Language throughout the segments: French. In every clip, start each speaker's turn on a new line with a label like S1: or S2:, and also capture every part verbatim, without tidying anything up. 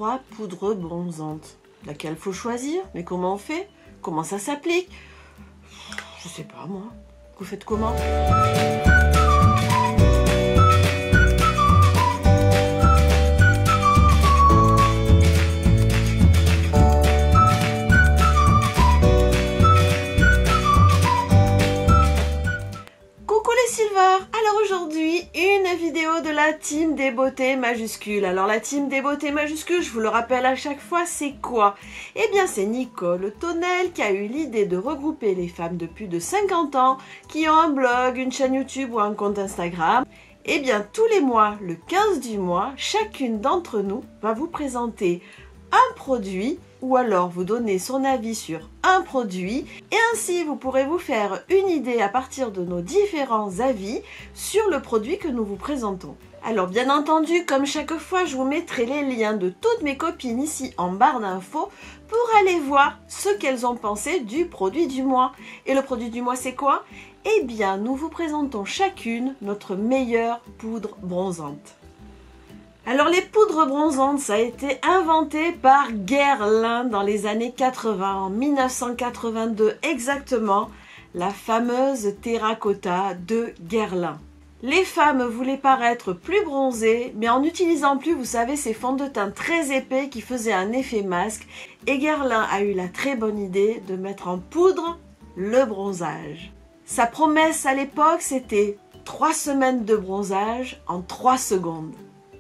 S1: trois poudres bronzantes. Laquelle faut choisir? Mais comment on fait? Comment ça s'applique? Je sais pas moi. Vous faites comment? Alors aujourd'hui, une vidéo de la team des beautés majuscules. Alors la team des beautés majuscules, je vous le rappelle à chaque fois, c'est quoi? Eh bien c'est Nicole Tonnel qui a eu l'idée de regrouper les femmes de plus de cinquante ans qui ont un blog, une chaîne YouTube ou un compte Instagram. Eh bien tous les mois, le quinze du mois, chacune d'entre nous va vous présenter un produit ou alors vous donner son avis sur un produit et ainsi vous pourrez vous faire une idée à partir de nos différents avis sur le produit que nous vous présentons. Alors bien entendu, comme chaque fois, je vous mettrai les liens de toutes mes copines ici en barre d'infos pour aller voir ce qu'elles ont pensé du produit du mois. Et le produit du mois c'est quoi? Eh bien nous vous présentons chacune notre meilleure poudre bronzante. Alors les poudres bronzantes, ça a été inventé par Guerlain dans les années quatre-vingts, en mille neuf cent quatre-vingt-deux exactement, la fameuse terracotta de Guerlain. Les femmes voulaient paraître plus bronzées, mais en n'utilisant plus, vous savez, ces fonds de teint très épais qui faisaient un effet masque, et Guerlain a eu la très bonne idée de mettre en poudre le bronzage. Sa promesse à l'époque, c'était trois semaines de bronzage en trois secondes.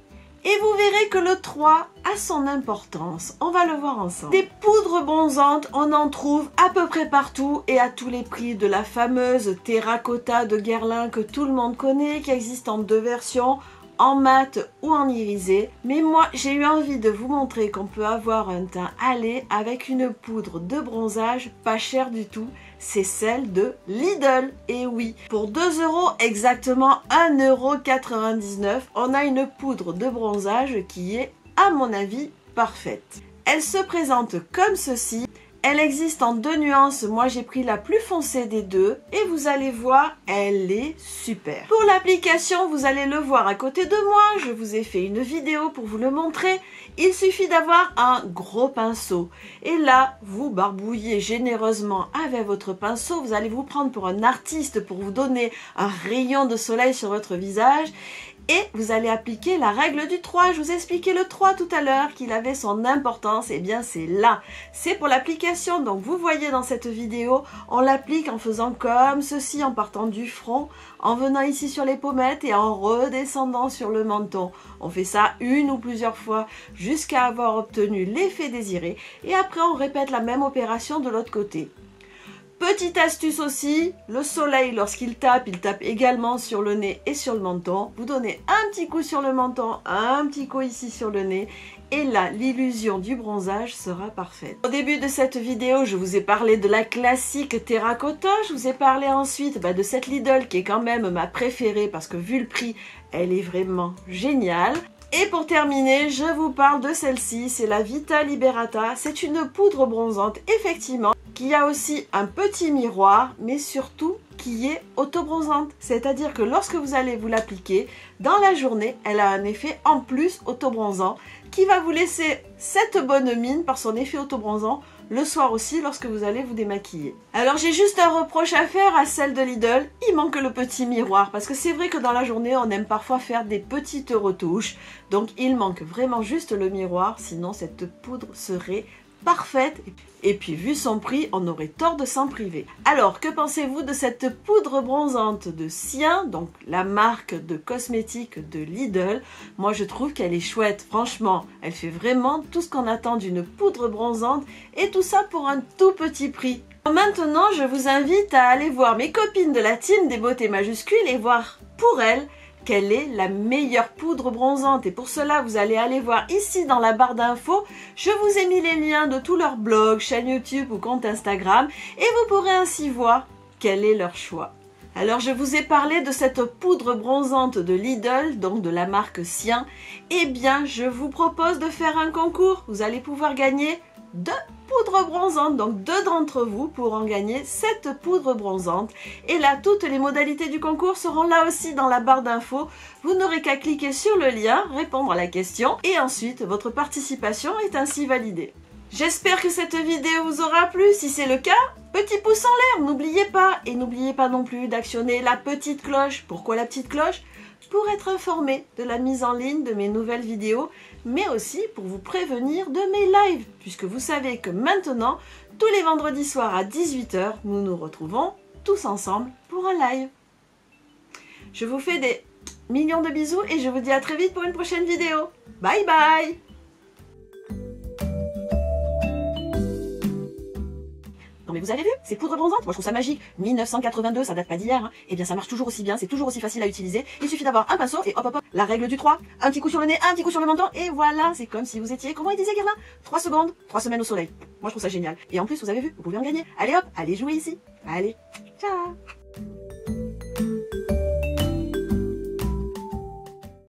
S1: Et vous verrez que le trois a son importance, on va le voir ensemble. Des poudres bronzantes, on en trouve à peu près partout et à tous les prix, de la fameuse terracotta de Guerlain que tout le monde connaît, qui existe en deux versions, en mat ou en irisé. Mais moi, j'ai eu envie de vous montrer qu'on peut avoir un teint allé avec une poudre de bronzage pas chère du tout. C'est celle de Lidl. Et oui, pour deux euros, exactement un euro quatre-vingt-dix-neuf, on a une poudre de bronzage qui est, à mon avis, parfaite. Elle se présente comme ceci. Elle existe en deux nuances, moi j'ai pris la plus foncée des deux et vous allez voir, elle est super. Pour l'application, vous allez le voir à côté de moi, je vous ai fait une vidéo pour vous le montrer. Il suffit d'avoir un gros pinceau et là, vous barbouillez généreusement avec votre pinceau, vous allez vous prendre pour un artiste pour vous donner un rayon de soleil sur votre visage. Et vous allez appliquer la règle du trois. Je vous ai expliqué le trois tout à l'heure, qu'il avait son importance. Et bien c'est là. C'est pour l'application. Donc vous voyez dans cette vidéo, on l'applique en faisant comme ceci, en partant du front, en venant ici sur les pommettes et en redescendant sur le menton. On fait ça une ou plusieurs fois jusqu'à avoir obtenu l'effet désiré. Et après on répète la même opération de l'autre côté. Petite astuce aussi, le soleil lorsqu'il tape, il tape également sur le nez et sur le menton. Vous donnez un petit coup sur le menton, un petit coup ici sur le nez et là l'illusion du bronzage sera parfaite. Au début de cette vidéo, je vous ai parlé de la classique terracotta, je vous ai parlé ensuite bah, de cette Lidl qui est quand même ma préférée parce que vu le prix, elle est vraiment géniale. Et pour terminer, je vous parle de celle-ci, c'est la Vita Liberata. C'est une poudre bronzante, effectivement, qui a aussi un petit miroir, mais surtout qui est auto-bronzante. C'est-à-dire que lorsque vous allez vous l'appliquer, dans la journée, elle a un effet en plus auto-bronzant qui va vous laisser cette bonne mine par son effet auto-bronzant le soir aussi lorsque vous allez vous démaquiller. Alors j'ai juste un reproche à faire à celle de Lidl, il manque le petit miroir parce que c'est vrai que dans la journée on aime parfois faire des petites retouches, donc il manque vraiment juste le miroir, sinon cette poudre serait parfaite et puis vu son prix on aurait tort de s'en priver. Alors que pensez-vous de cette poudre bronzante de Sien, donc la marque de cosmétiques de Lidl? Moi je trouve qu'elle est chouette, franchement elle fait vraiment tout ce qu'on attend d'une poudre bronzante et tout ça pour un tout petit prix. Maintenant je vous invite à aller voir mes copines de la team des beautés majuscules et voir pour elles quelle est la meilleure poudre bronzante. Et pour cela, vous allez aller voir ici dans la barre d'infos. Je vous ai mis les liens de tous leurs blogs, chaîne YouTube ou compte Instagram. Et vous pourrez ainsi voir quel est leur choix. Alors, je vous ai parlé de cette poudre bronzante de Lidl, donc de la marque Sien. Eh bien, je vous propose de faire un concours. Vous allez pouvoir gagner de poudre bronzante. Donc deux d'entre vous pourront gagner cette poudre bronzante. Et là, toutes les modalités du concours seront là aussi dans la barre d'infos. Vous n'aurez qu'à cliquer sur le lien, répondre à la question et ensuite votre participation est ainsi validée. J'espère que cette vidéo vous aura plu. Si c'est le cas, petit pouce en l'air, n'oubliez pas. Et n'oubliez pas non plus d'actionner la petite cloche. Pourquoi la petite cloche? Pour être informé de la mise en ligne de mes nouvelles vidéos, mais aussi pour vous prévenir de mes lives, puisque vous savez que maintenant, tous les vendredis soirs à dix-huit heures, nous nous retrouvons tous ensemble pour un live. Je vous fais des millions de bisous et je vous dis à très vite pour une prochaine vidéo. Bye bye! Non mais vous avez vu, c'est poudre bronzante, moi je trouve ça magique. mille neuf cent quatre-vingt-deux, ça date pas d'hier, hein. Et bien ça marche toujours aussi bien, c'est toujours aussi facile à utiliser. Il suffit d'avoir un pinceau et hop hop hop, la règle du trois, un petit coup sur le nez, un petit coup sur le menton, et voilà, c'est comme si vous étiez, comment il disait Guerlain, trois secondes, trois semaines au soleil. Moi je trouve ça génial. Et en plus, vous avez vu, vous pouvez en gagner. Allez hop, allez jouer ici. Allez, ciao.